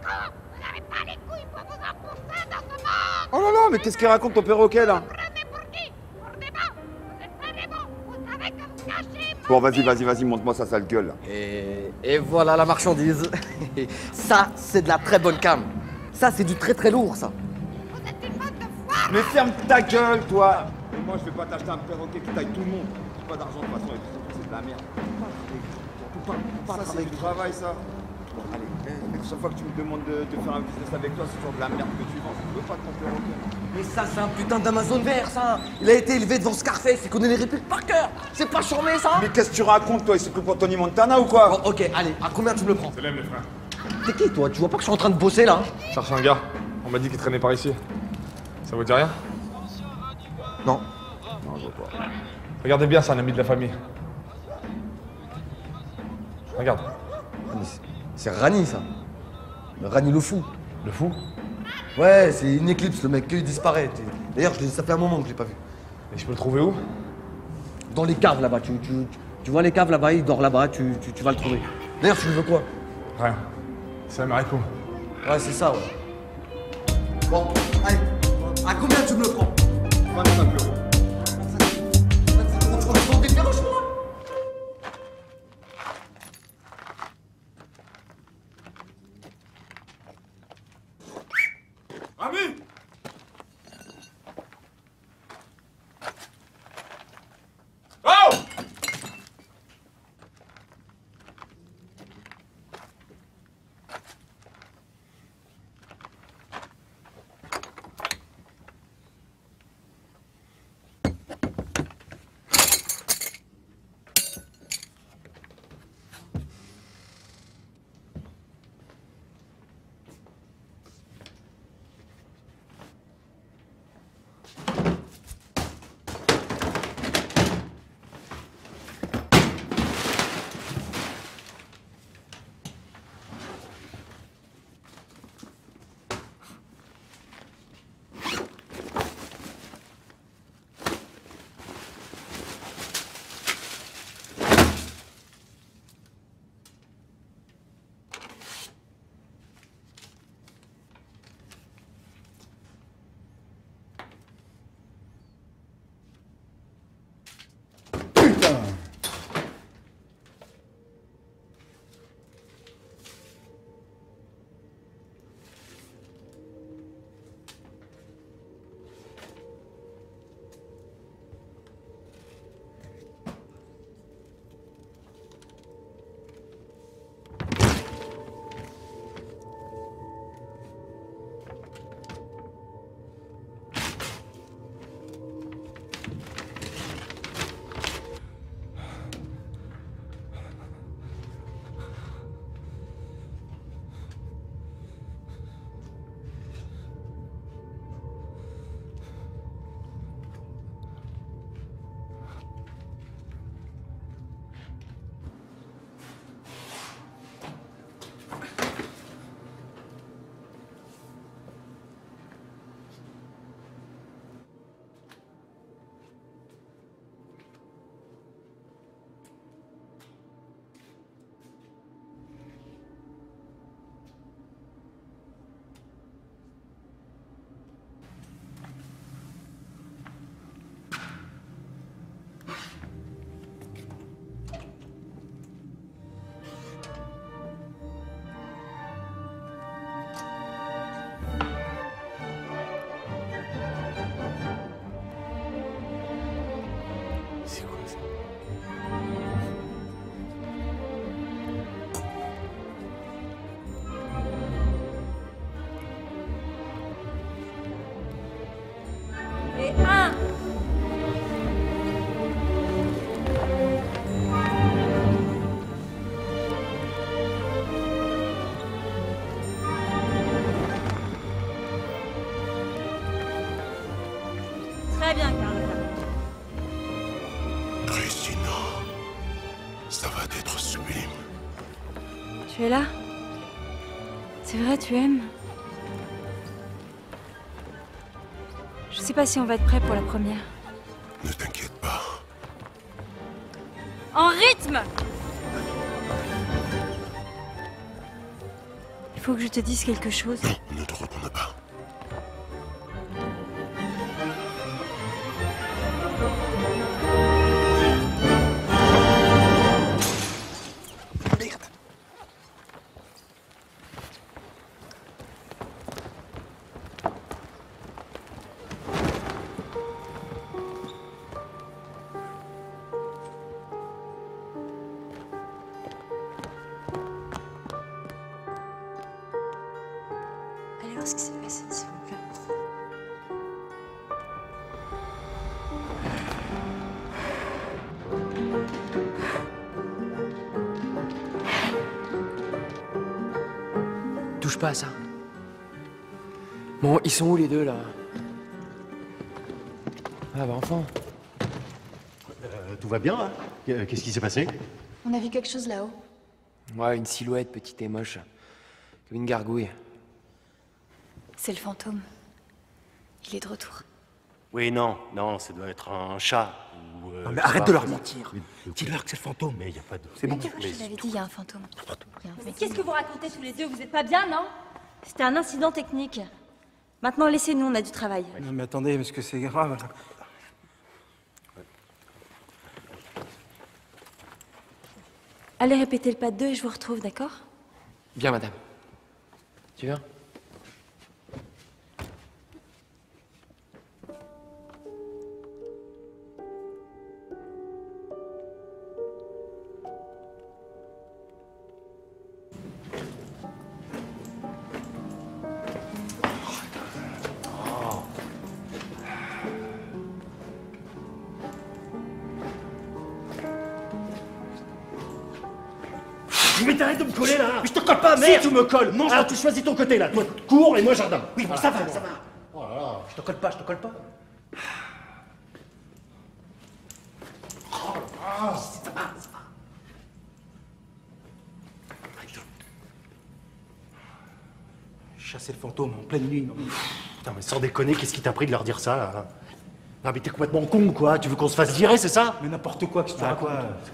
Oh là là, mais qu'est-ce qu'il raconte ton perroquet là? Bon, vas-y, montre-moi ça sale gueule. Et voilà la marchandise. Ça, c'est de la très bonne cam. Ça, c'est du très très lourd, ça. Mais ferme ta gueule, toi! Et moi, je vais pas t'acheter un perroquet qui taille tout le monde. J'ai pas d'argent de toute façon, et puis c'est de la merde. Ça, c'est du travail, ça. Bon, allez, à chaque fois que tu me demandes de faire un business avec toi, c'est toujours de la merde que tu vends. Je veux pas ton perroquet. Mais ça, c'est un putain d'Amazon vert, ça. Il a été élevé devant Scarface, il connaît les répliques par cœur. C'est pas charmé, ça. Mais qu'est-ce que tu racontes, toi? Il s'occupe pour Tony Montana ou quoi? Bon, ok, allez, à combien tu me le prends? C'est l'aime, les frères. T'es qui, toi? Tu vois pas que je suis en train de bosser, là? Je cherche un gars. On m'a dit qu'il traînait par ici. Ça vous dit rien? Non. Non, je vois pas. Regardez bien, c'est un ami de la famille. Regarde. Ah, mais c'est Rani, ça. Le Rani le fou. Le fou? Ouais, c'est une éclipse, le mec, il disparaît. D'ailleurs, ça fait un moment que je l'ai pas vu. Et je peux le trouver où? Dans les caves, là-bas. Tu vois les caves, là-bas, il dort là-bas, tu vas le trouver. D'ailleurs, tu le veux quoi? Rien. C'est un marico. Ouais, c'est ça, ouais. Bon, allez, à combien tu me le prends? 25 euros. Rami! Oh! Très bien, Carlotta. Christina, ça va être sublime. Tu es là? C'est vrai, tu aimes? Je sais pas si on va être prêt pour la première. Ne t'inquiète pas. En rythme! Il faut que je te dise quelque chose. Non, ne te retourne pas. Allez voir ce qui s'est passé, s'il vous plaît. Touche pas à ça. Bon, ils sont où les deux là? Ah bah enfin. Tout va bien, hein? Qu'est-ce qui s'est passé? On a vu quelque chose là-haut. Ouais, une silhouette petite et moche. Comme une gargouille. C'est le fantôme. Il est de retour. Oui, non, ça doit être un chat. Ou, Non mais arrête de leur mentir. Dis-leur que c'est le fantôme. Mais il n'y a pas de... C'est bon. Je te l'avais dit, il y a un fantôme. Il y a un mec. Qu'est-ce que vous racontez tous les deux? Vous êtes pas bien, non? C'était un incident technique. Maintenant, laissez-nous, on a du travail. Non mais attendez, parce que c'est grave. Allez répéter le pas de deux et je vous retrouve, d'accord? Bien, madame. Tu viens? Mais t'arrêtes de me coller là! Mais je te colle pas, merde! Si tu me colles! Non, tu choisis ton côté là! Toi, cours et moi jardin! Oui, bon, ça va, ça va! Oh là là, je te colle pas, je te colle pas! Oh, ça va, ça va! Chasser le fantôme en pleine nuit. Non, Putain, mais sans déconner, qu'est-ce qui t'a pris de leur dire ça là? Non, mais t'es complètement con quoi! Tu veux qu'on se fasse virer, c'est ça? mais n'importe quoi, qu'est-ce que tu racontes?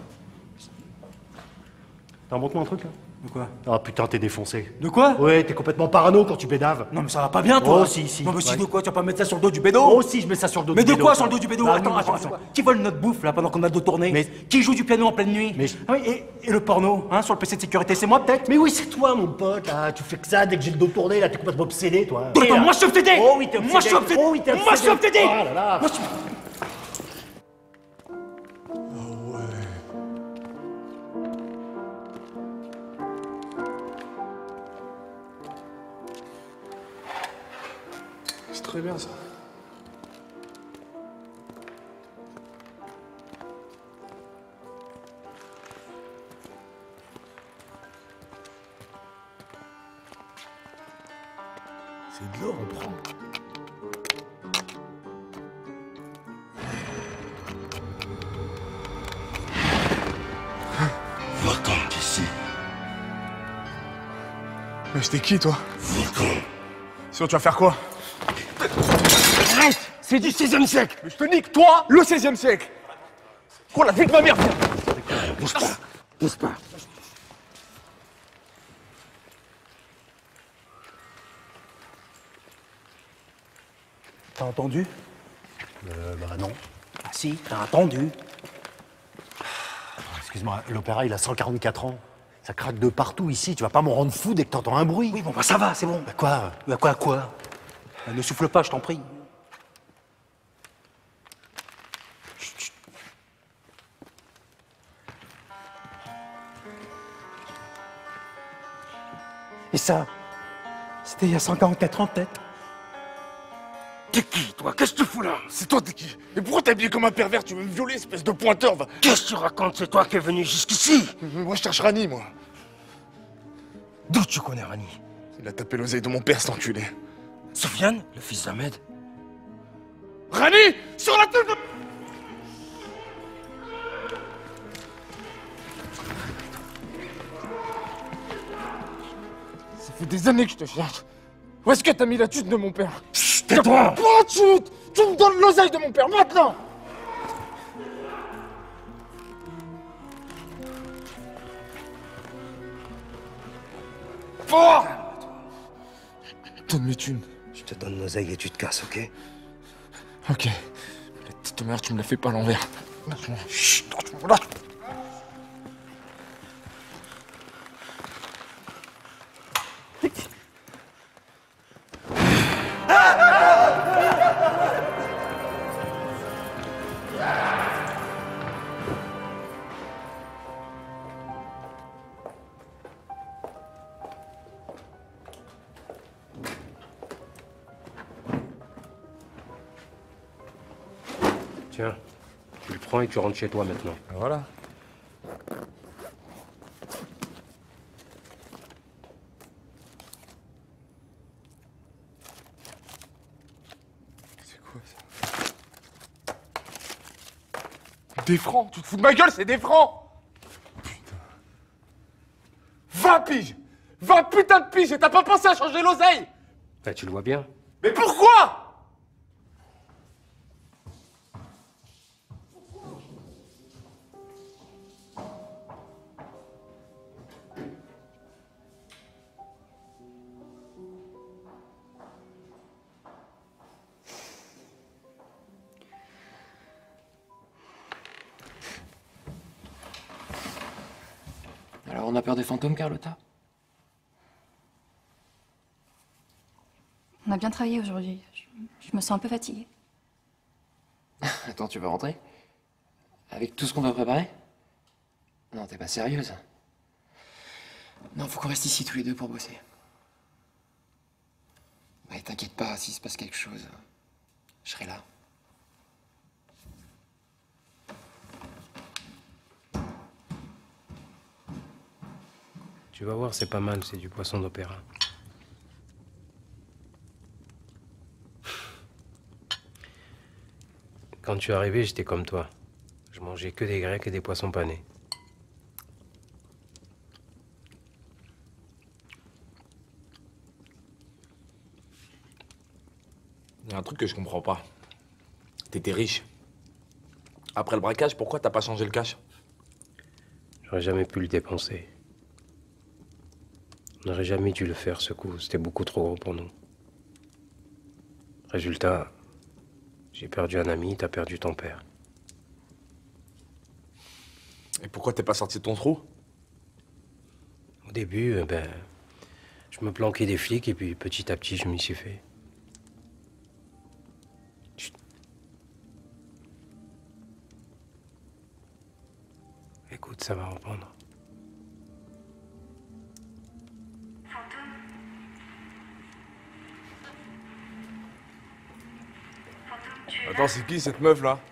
T'as montre-moi un truc là? De quoi? Ah putain, t'es défoncé. De quoi? Ouais, t'es complètement parano quand tu bédaves. Non mais ça va pas bien toi. Oh si. Non mais si Ouais. de quoi? Tu vas pas mettre ça sur le dos du bédo? Oh si, je mets ça sur le dos Mais du de bédo. quoi sur le dos du bédo? Bah, Attends, oui, attends, n'importe attends. quoi. Qui vole notre bouffe là pendant qu'on a le dos tourné? Mais- Qui joue du piano en pleine nuit? Mais- Ah oui, et le porno, hein, sur le PC de sécurité, c'est moi peut-être? Mais oui, c'est toi mon pote là. Tu fais que ça dès que j'ai le dos tourné là, t'es complètement obsédé toi. Attends, moi je suis obsédé! Oh oui, t'es obsédé. Moi je suis obsédé! Oh oui, t'es Moi je suis obsédé! Oh là là. Moi, je suis- C'est très bien ça. C'est de l'or, on prend. Va-t'en d'ici. Mais c'était qui toi? Va-t'en. Sinon tu vas faire quoi? Arrête! C'est du 16e siècle! Mais je te nique, toi, le 16e siècle! Oh la vie de ma mère! Bouge pas. Pousse pas! T'as entendu? Bah non. Ah si, t'as entendu. Excuse-moi, l'opéra il a 144 ans. Ça craque de partout ici, tu vas pas m'en rendre fou dès que t'entends un bruit. Oui bon bah ça va, c'est bon. Bah quoi? Bah quoi? Ne souffle pas, je t'en prie. Chut. Et ça, c'était il y a 144 ans peut-être. T'es qui, toi? Qu'est-ce que tu fous là? C'est toi, t'es qui? Et pourquoi t'es habillé comme un pervers? Tu veux me violer, espèce de pointeur, va? Qu'est-ce que tu racontes? C'est toi qui es venu jusqu'ici. Moi, je cherche Rani, moi. D'où tu connais Rani? Il a tapé l'oseille de mon père, cet enculé. Sofiane, le fils d'Ahmed. Rani! Sur la tête de... Ça fait des années que je te cherche. Où est-ce que t'as mis la thune de mon père? Chut, tais-toi! Pas de chute! Tu me donnes l'oseille de mon père, maintenant! Fort! Donne mes thunes. Je te donne l'oseille et tu te casses, ok? Ok. La petite mère, tu me la fais pas à l'envers. Chut, voilà. Tiens, tu le prends et tu rentres chez toi maintenant. Voilà. C'est quoi ça? Des francs? Tu te fous de ma gueule, c'est des francs! Putain. 20 piges! 20 putains de piges et t'as pas pensé à changer l'oseille! Bah, tu le vois bien. Mais pourquoi? Alors on a peur des fantômes, Carlotta? On a bien travaillé aujourd'hui. Je me sens un peu fatiguée. Attends, tu veux rentrer? Avec tout ce qu'on doit préparer? Non, t'es pas sérieuse? Non, faut qu'on reste ici tous les deux pour bosser. Ouais, t'inquiète pas, s'il se passe quelque chose, je serai là. Tu vas voir, c'est pas mal, c'est du poisson d'opéra. Quand tu es arrivé, j'étais comme toi. Je mangeais que des grecs et des poissons panés. Il y a un truc que je comprends pas. T'étais riche. Après le braquage, pourquoi t'as pas changé le cash? J'aurais jamais pu le dépenser. On n'aurait jamais dû le faire, ce coup. C'était beaucoup trop gros pour nous. Résultat, j'ai perdu un ami, t'as perdu ton père. Et pourquoi t'es pas sorti de ton trou? Au début, je me planquais des flics et puis petit à petit, je m'y suis fait. Chut. Écoute, ça va reprendre. Attends, c'est qui cette meuf là?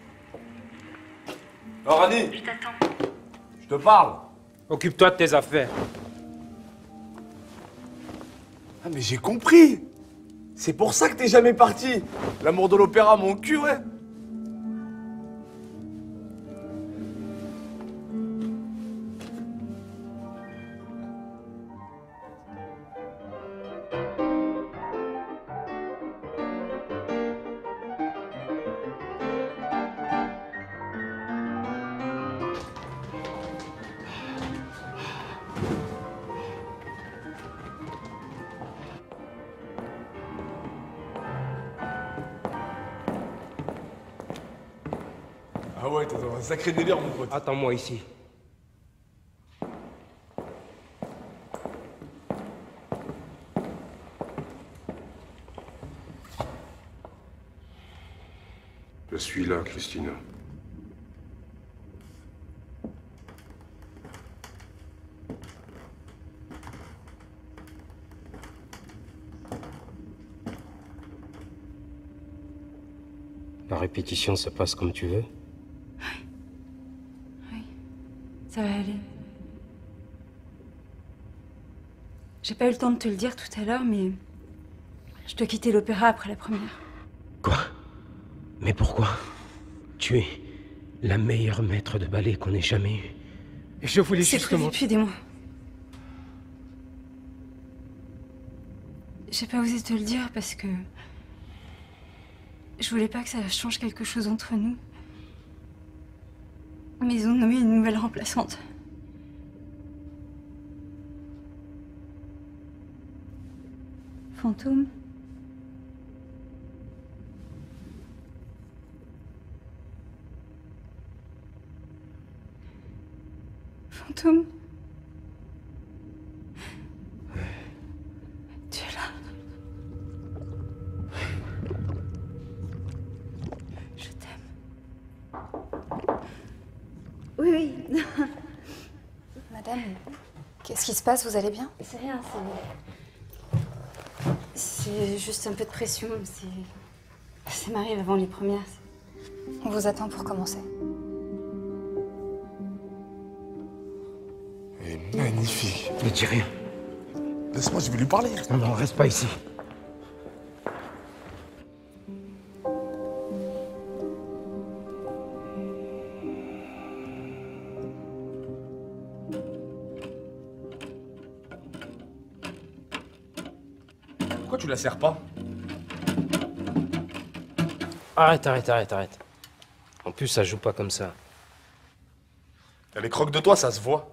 Oh Rani! Je t'attends. Je te parle! Occupe-toi de tes affaires. Ah mais j'ai compris! C'est pour ça que t'es jamais parti! L'amour de l'opéra, mon cul, ouais! Ah ouais, t'es dans un sacré délire, mon pote. Attends-moi ici. Je suis là, Christina. La répétition se passe comme tu veux. Oui, ça va aller. J'ai pas eu le temps de te le dire tout à l'heure, mais je dois quitter l'opéra après la première. Quoi? Mais pourquoi? Tu es la meilleure maître de ballet qu'on ait jamais eue. Et je voulais C'est prévu justement... depuis des mois. J'ai pas osé te le dire parce que je voulais pas que ça change quelque chose entre nous. Mais ils ont nommé une nouvelle remplaçante. Fantôme. Fantôme. Tu es là. Je t'aime. Oui, oui. Madame, qu'est-ce qui se passe? Vous allez bien? C'est rien, c'est juste un peu de pression. Ça m'arrive avant les premières. On vous attend pour commencer. Elle est magnifique. Ne dis rien. Laisse-moi, je vais lui parler. Non, non, reste pas ici. Pourquoi tu la serres pas? Arrête. En plus, ça joue pas comme ça. Elle est croque de toi, ça se voit.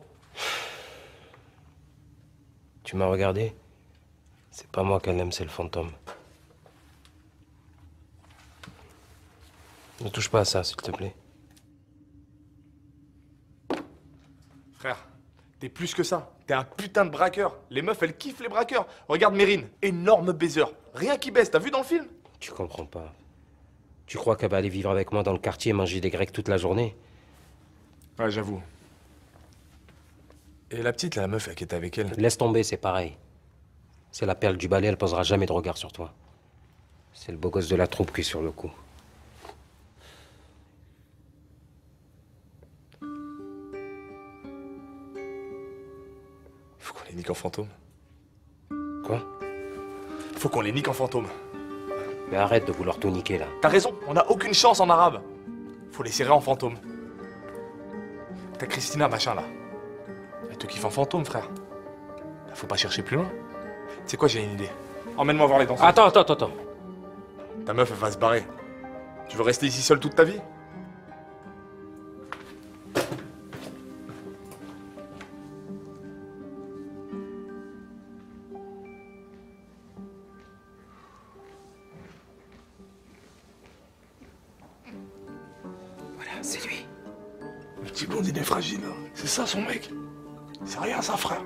Tu m'as regardé? C'est pas moi qu'elle aime, c'est le fantôme. Ne touche pas à ça, s'il te plaît. Frère, t'es plus que ça. T'es un putain de braqueur. Les meufs, elles kiffent les braqueurs. Regarde Mérine, énorme baiser. Rien qui baisse, t'as vu dans le film? Tu comprends pas. Tu crois qu'elle va aller vivre avec moi dans le quartier et manger des grecs toute la journée? Ouais, j'avoue. Et la petite, la meuf qui était avec elle? Laisse tomber, c'est pareil. C'est la perle du balai, elle posera jamais de regard sur toi. C'est le beau gosse de la troupe qui est sur le coup. Faut qu'on les nique en fantôme. Quoi? Faut qu'on les nique en fantôme. Mais arrête de vouloir tout niquer, là. T'as raison, on n'a aucune chance en arabe. Faut les serrer en fantôme. T'as Christina, machin, là. Elle te kiffe en fantôme, frère. Là, faut pas chercher plus loin. Tu sais quoi, j'ai une idée. Emmène-moi voir les danseurs. Attends. Ta meuf, elle va se barrer. Tu veux rester ici seul toute ta vie? Voilà, c'est lui. Le petit blondinet fragile, hein. C'est ça son mec. C'est rien ça, frère.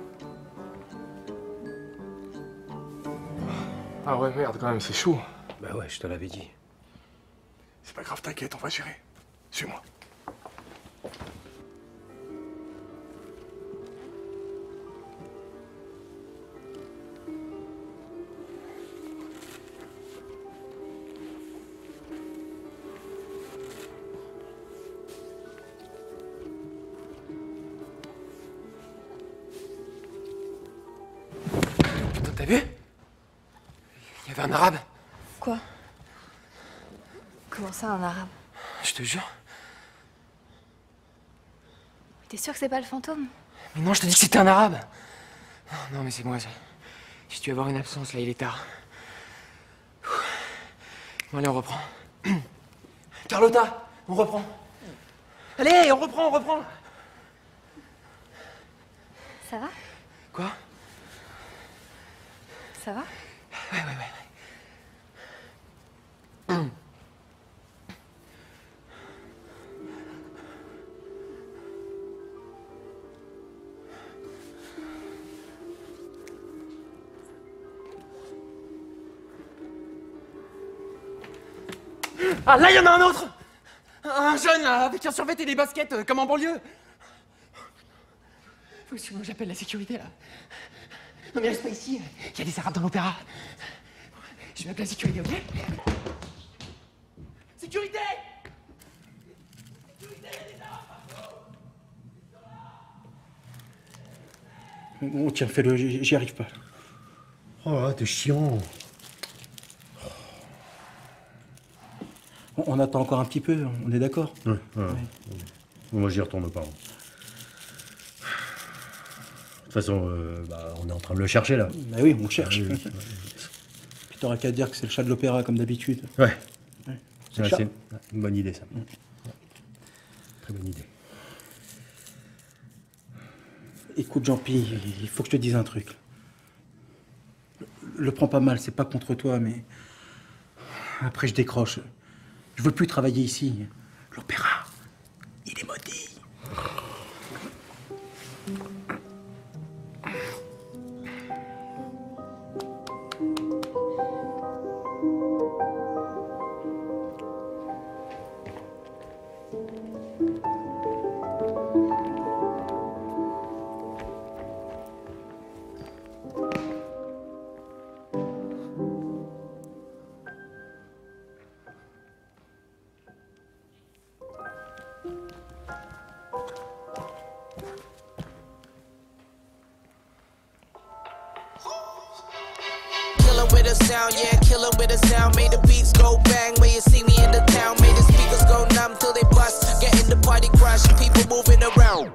Ah ouais, merde, quand même, c'est chaud. Bah ouais, je te l'avais dit. C'est pas grave, t'inquiète, on va gérer. Suis-moi. Putain, t'as vu? Il y avait un arabe. Quoi? Comment ça, un arabe? Je te jure. T'es sûr que c'est pas le fantôme? Mais non, je te dis que c'était un arabe. Non, mais c'est moi. J'ai dû avoir une absence, là, il est tard. Bon, allez, on reprend. Carlotta, on reprend. Allez, on reprend. Ça va? Quoi? Ça va? Ouais. Ah, là, il y en a un autre! Un jeune, là, avec un survêt et des baskets, comme en banlieue. Faut que j'appelle la sécurité, là. Non, mais reste pas ici. Il y a des arabes dans l'opéra. Je vais appeler la sécurité, ok? Sécurité! Bon, tiens, fais-le, j'y arrive pas. Oh là, t'es chiant. On attend encore un petit peu, on est d'accord? Ouais. Moi, j'y retourne pas. De toute façon, on est en train de le chercher, là. Bah oui, on cherche. Oui. Puis t'auras qu'à dire que c'est le chat de l'opéra, comme d'habitude. Ouais. C'est le chat. C'est une bonne idée, ça. Très bonne idée. Écoute, Jean-Pi, il faut que je te dise un truc. le prends pas mal, c'est pas contre toi, mais... Après, je décroche. Je veux plus travailler ici. L'opéra, il est maudit. With a sound, yeah, kill 'em with a sound. Made the beats go bang when you see me in the town. Made the speakers go numb till they bust. Getting the party crushed, people moving around.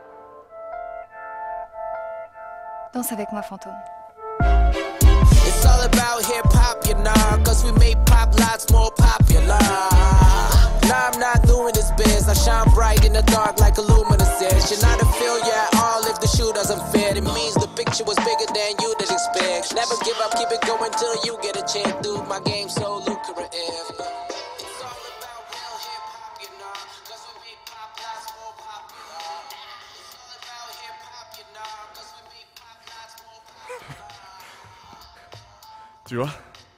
Danse avec moi, fantôme. It's all about hip hop, you know, cause we made pop lots more popular. Now I'm not doing this biz, I shine bright in the dark like a luminous is. You're not a failure at all if the shoe doesn't fit. It means the picture was bigger than you did expect. Never give up, keep it going till you get a chance. Dude, my game's so lucrative. It's all about real hip hop, you know, cause we made pop lots more popular. It's all about hip hop, you know, cause we made pop lots more popular. Tu vois?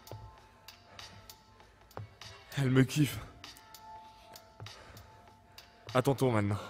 Elle me kiffe. À ton tour maintenant.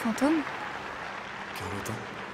fantôme? Carlotta.